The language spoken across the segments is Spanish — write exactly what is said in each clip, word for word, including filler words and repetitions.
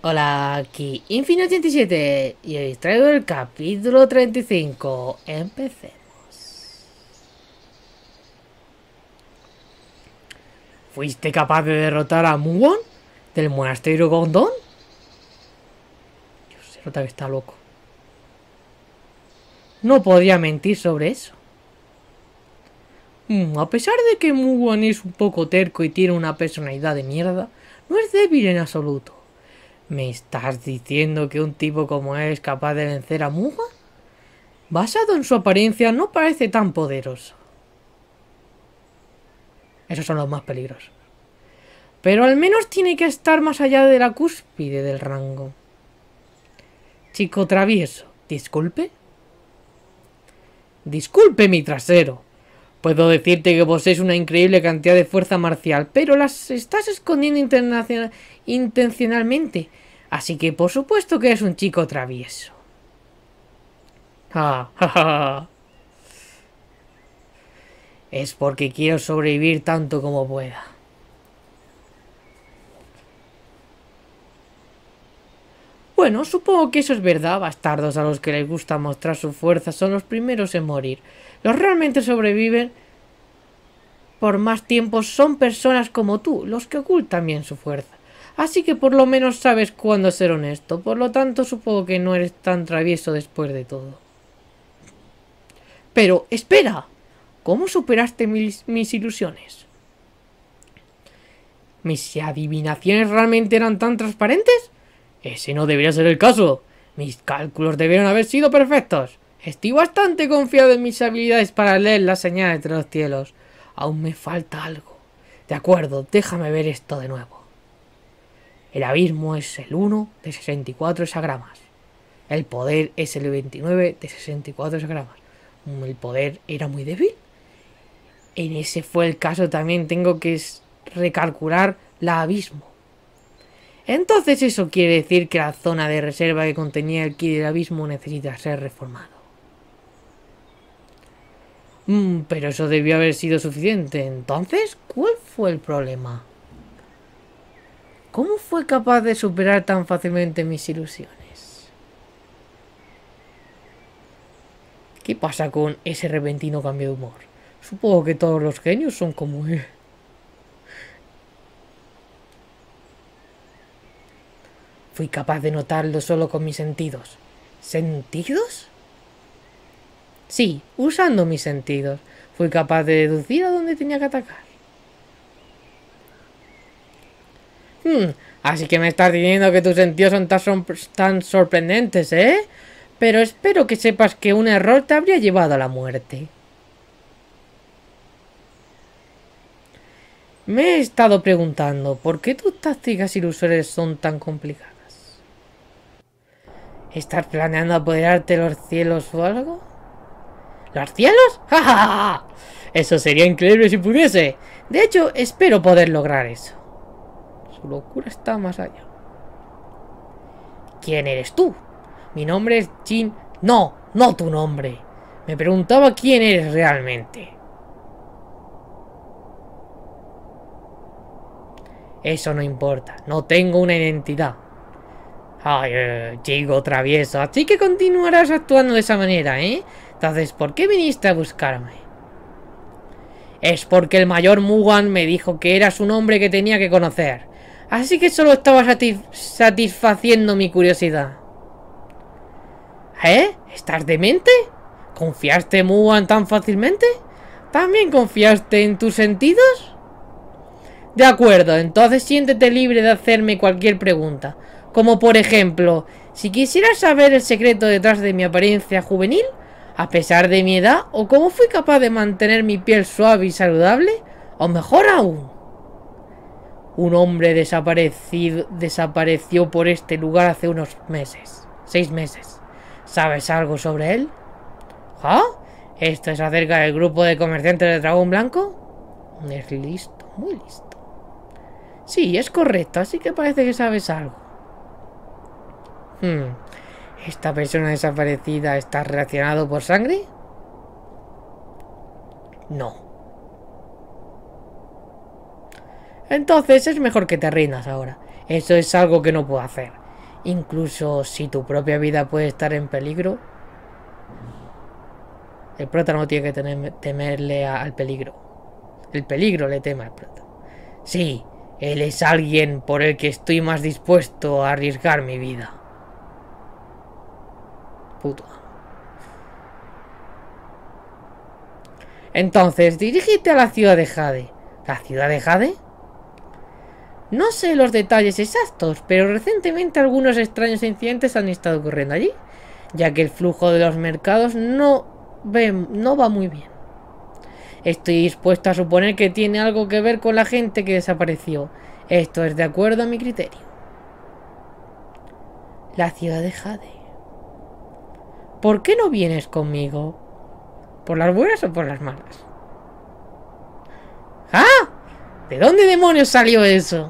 Hola, aquí Infino ochenta y siete y hoy traigo el capítulo treinta y cinco. Empecemos. ¿Fuiste capaz de derrotar a Mugon del monasterio Gondón? Dios, se nota que está loco. No podría mentir sobre eso. Mm, a pesar de que Mugon es un poco terco y tiene una personalidad de mierda, no es débil en absoluto. ¿Me estás diciendo que un tipo como él es capaz de vencer a Mugon? Basado en su apariencia, no parece tan poderoso. Esos son los más peligrosos. Pero al menos tiene que estar más allá de la cúspide del rango. Chico travieso, ¿disculpe? Disculpe mi trasero. Puedo decirte que posees una increíble cantidad de fuerza marcial, pero las estás escondiendo intencionalmente. Así que por supuesto que eres un chico travieso. Ah, ja, ja, ja. Es porque quiero sobrevivir tanto como pueda. Bueno, supongo que eso es verdad. Bastardos a los que les gusta mostrar su fuerza son los primeros en morir. Los realmente sobreviven por más tiempo son personas como tú, los que ocultan bien su fuerza. Así que por lo menos sabes cuándo ser honesto. Por lo tanto, supongo que no eres tan travieso después de todo. Pero, espera. ¿Cómo superaste mis, mis ilusiones? ¿Mis adivinaciones realmente eran tan transparentes? Ese no debería ser el caso. Mis cálculos debieron haber sido perfectos. Estoy bastante confiado en mis habilidades para leer las señales de los cielos. Aún me falta algo. De acuerdo, déjame ver esto de nuevo. El abismo es el uno de sesenta y cuatro hexagramas. El poder es el veintinueve de sesenta y cuatro hexagramas. ¿El poder era muy débil? En ese fue el caso, también tengo que recalcular la abismo. Entonces eso quiere decir que la zona de reserva que contenía el ki del abismo necesita ser reformado. Mm, pero eso debió haber sido suficiente. Entonces, ¿cuál fue el problema? ¿Cómo fue capaz de superar tan fácilmente mis ilusiones? ¿Qué pasa con ese repentino cambio de humor? Supongo que todos los genios son como él. Fui capaz de notarlo solo con mis sentidos. ¿Sentidos? Sí, usando mis sentidos. Fui capaz de deducir a dónde tenía que atacar. Hmm, así que me estás diciendo que tus sentidos son tan, sor tan sorprendentes, ¿eh? Pero espero que sepas que un error te habría llevado a la muerte. Me he estado preguntando, ¿por qué tus tácticas ilusorias son tan complicadas? ¿Estás planeando apoderarte de los cielos o algo? ¿Los cielos? ¡Ja, ja, ja! Eso sería increíble si pudiese. De hecho, espero poder lograr eso. Su locura está más allá. ¿Quién eres tú? Mi nombre es Jin... No, no tu nombre. Me preguntaba quién eres realmente. Eso no importa. No tengo una identidad. Ay, eh, chico travieso. Así que continuarás actuando de esa manera, ¿eh? Entonces, ¿por qué viniste a buscarme? Es porque el mayor Mugan me dijo que eras un hombre que tenía que conocer. Así que solo estaba satisf satisfaciendo mi curiosidad. ¿Eh? ¿Estás demente? ¿Confiaste en Mugan tan fácilmente? ¿También confiaste en tus sentidos? De acuerdo, entonces siéntete libre de hacerme cualquier pregunta. Como por ejemplo, si quisieras saber el secreto detrás de mi apariencia juvenil, a pesar de mi edad, o cómo fui capaz de mantener mi piel suave y saludable, o mejor aún, un hombre desaparecido desapareció por este lugar hace unos meses, seis meses. ¿Sabes algo sobre él? ¿Ah? ¿Esto es acerca del grupo de comerciantes de Dragón Blanco? Es listo, muy listo. Sí, es correcto, así que parece que sabes algo. Hmm. ¿Esta persona desaparecida está relacionado por sangre? No. Entonces es mejor que te rindas ahora. Eso es algo que no puedo hacer. Incluso si tu propia vida puede estar en peligro, el prota no tiene que tener, temerle a, al peligro. El peligro le teme al prota. Sí, él es alguien por el que estoy más dispuesto a arriesgar mi vida. Puto. Entonces, dirígete a la ciudad de Jade. ¿La ciudad de Jade? No sé los detalles exactos, pero recientemente algunos extraños incidentes han estado ocurriendo allí, ya que el flujo de los mercados no, ve, no va muy bien. Estoy dispuesto a suponer que tiene algo que ver con la gente que desapareció. Esto es de acuerdo a mi criterio. La ciudad de Jade. ¿Por qué no vienes conmigo? ¿Por las buenas o por las malas? ¡Ah! ¿De dónde demonios salió eso?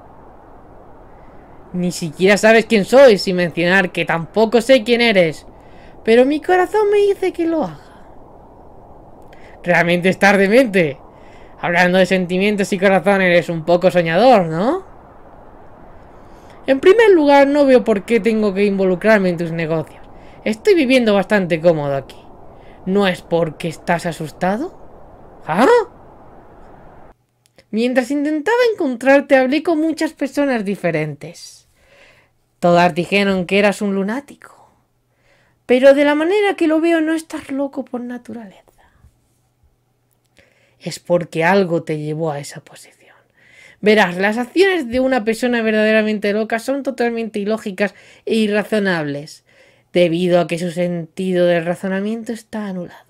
Ni siquiera sabes quién soy, sin mencionar que tampoco sé quién eres. Pero mi corazón me dice que lo haga. Realmente estás demente. Hablando de sentimientos y corazón, eres un poco soñador, ¿no? En primer lugar, no veo por qué tengo que involucrarme en tus negocios. Estoy viviendo bastante cómodo aquí. ¿No es porque estás asustado? ¿Ah? Mientras intentaba encontrarte, hablé con muchas personas diferentes. Todas dijeron que eras un lunático. Pero de la manera que lo veo, no estás loco por naturaleza. Es porque algo te llevó a esa posición. Verás, las acciones de una persona verdaderamente loca son totalmente ilógicas e irrazonables, debido a que su sentido del razonamiento está anulado.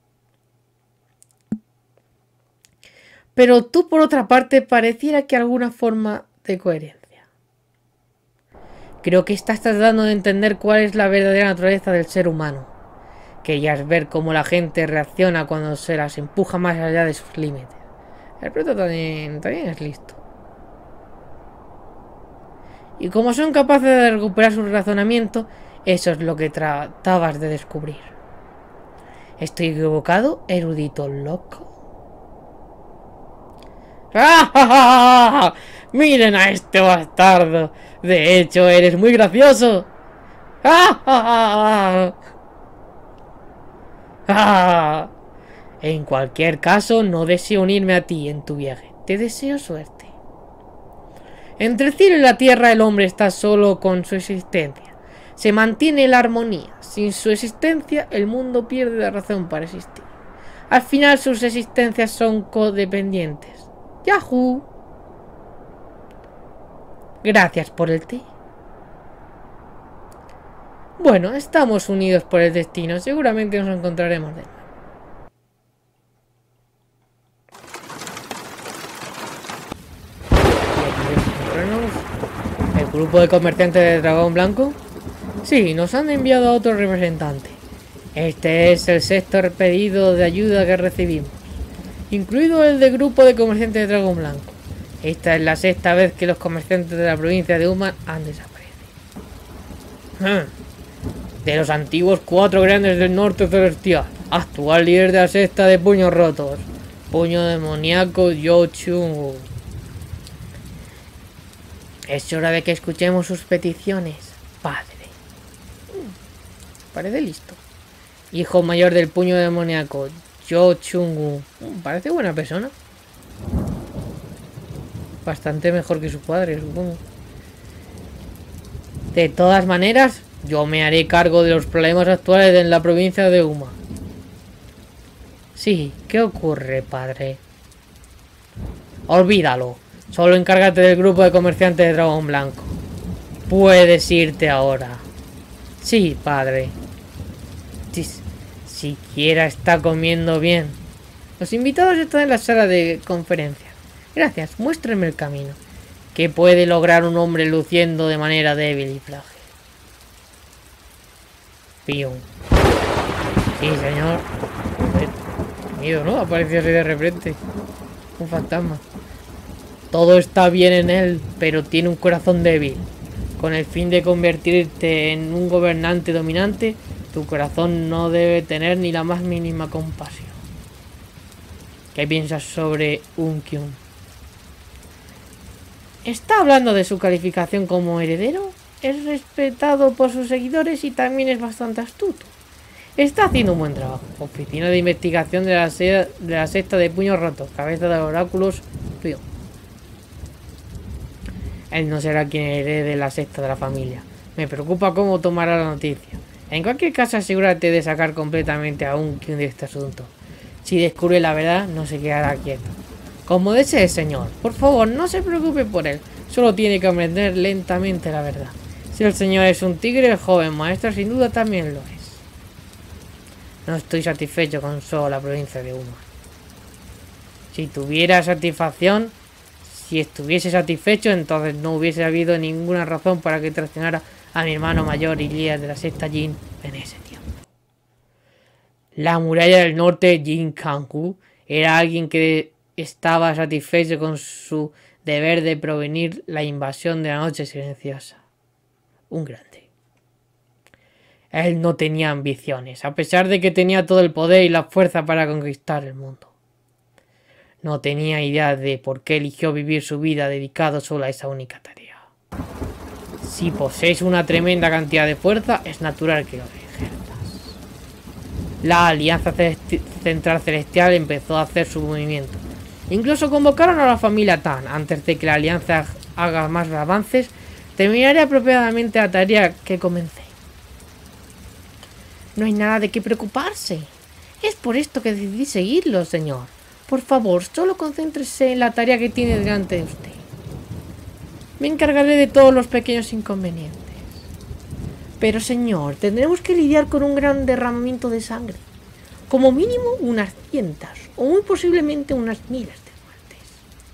Pero tú, por otra parte, pareciera que alguna forma de coherencia. Creo que estás tratando de entender cuál es la verdadera naturaleza del ser humano. Querías ver cómo la gente reacciona cuando se las empuja más allá de sus límites. El prota también, también es listo. Y como son capaces de recuperar su razonamiento, eso es lo que tratabas de descubrir. ¿Estoy equivocado, erudito loco? ¡Ah, ja, ja, ja! ¡Miren a este bastardo! De hecho, eres muy gracioso. ¡Ah, ja, ja! ¡Ah! En cualquier caso, no deseo unirme a ti en tu viaje. Te deseo suerte. Entre el cielo y la tierra el hombre está solo con su existencia. Se mantiene la armonía. Sin su existencia, el mundo pierde la razón para existir. Al final, sus existencias son codependientes. ¡Yahoo! Gracias por el té. Bueno, estamos unidos por el destino. Seguramente nos encontraremos de nuevo. ¿El grupo de comerciantes de Dragón Blanco? Sí, nos han enviado a otro representante. Este es el sexto pedido de ayuda que recibimos, incluido el del grupo de comerciantes de Dragón Blanco. Esta es la sexta vez que los comerciantes de la provincia de Uma han desaparecido. De los antiguos cuatro grandes del norte celestial, actual líder de la secta de puños rotos, puño demoníaco Yo Chung. Es hora de que escuchemos sus peticiones, padre. Parece listo. Hijo mayor del puño demoníaco Yo Chung. Parece buena persona. Bastante mejor que su padre, supongo. De todas maneras, yo me haré cargo de los problemas actuales en la provincia de Uma. Sí, ¿qué ocurre, padre? Olvídalo. Solo encárgate del grupo de comerciantes de Dragón Blanco. Puedes irte ahora. Sí, padre. Si, siquiera está comiendo bien. Los invitados están en la sala de conferencia. Gracias, muéstrenme el camino. ¿Qué puede lograr un hombre luciendo de manera débil y frágil? Pium. Sí, señor. Qué miedo, ¿no? Apareció así de repente. Un fantasma. Todo está bien en él, pero tiene un corazón débil. Con el fin de convertirte en un gobernante dominante, tu corazón no debe tener ni la más mínima compasión. ¿Qué piensas sobre Unkyun? ¿Está hablando de su calificación como heredero? es respetado por sus seguidores y también es bastante astuto. Está haciendo un buen trabajo. Oficina de investigación de la, de la secta de puños rotos. Cabeza de oráculos. Tío. Él no será quien herede la secta de la familia. Me preocupa cómo tomará la noticia. En cualquier caso, asegúrate de sacar completamente a un King de este asunto. Si descubre la verdad, no se quedará quieto. Como desee, señor. Por favor, no se preocupe por él. Solo tiene que aprender lentamente la verdad. Si el señor es un tigre, el joven maestro sin duda también lo es. No estoy satisfecho con solo la provincia de Uma. Si tuviera satisfacción, si estuviese satisfecho, entonces no hubiese habido ninguna razón para que traicionara a mi hermano mayor y líder de la secta Jin en ese tiempo. La muralla del norte, Jin Kanghu, era alguien que estaba satisfecho con su deber de prevenir la invasión de la noche silenciosa. Un grande. Él no tenía ambiciones, a pesar de que tenía todo el poder y la fuerza para conquistar el mundo. No tenía idea de por qué eligió vivir su vida dedicado solo a esa única tarea. Si posees una tremenda cantidad de fuerza, es natural que lo ejerzas. La Alianza Central Celestial empezó a hacer su movimiento. Incluso convocaron a la familia Tan. Antes de que la Alianza haga más avances, terminaré apropiadamente la tarea que comencé. No hay nada de qué preocuparse. Es por esto que decidí seguirlo, señor. Por favor, solo concéntrese en la tarea que tiene delante de usted. Me encargaré de todos los pequeños inconvenientes. Pero, señor, tendremos que lidiar con un gran derramamiento de sangre. Como mínimo unas cientas, o muy posiblemente unas miles de muertes.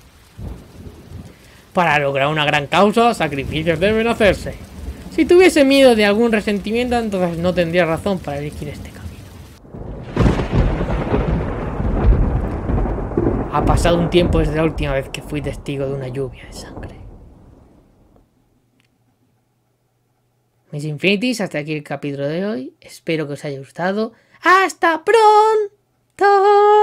Para lograr una gran causa, sacrificios deben hacerse. Si tuviese miedo de algún resentimiento, entonces no tendría razón para elegir este camino. Ha pasado un tiempo desde la última vez que fui testigo de una lluvia de sangre. Mis Infinities, hasta aquí el capítulo de hoy. Espero que os haya gustado. ¡Hasta pronto!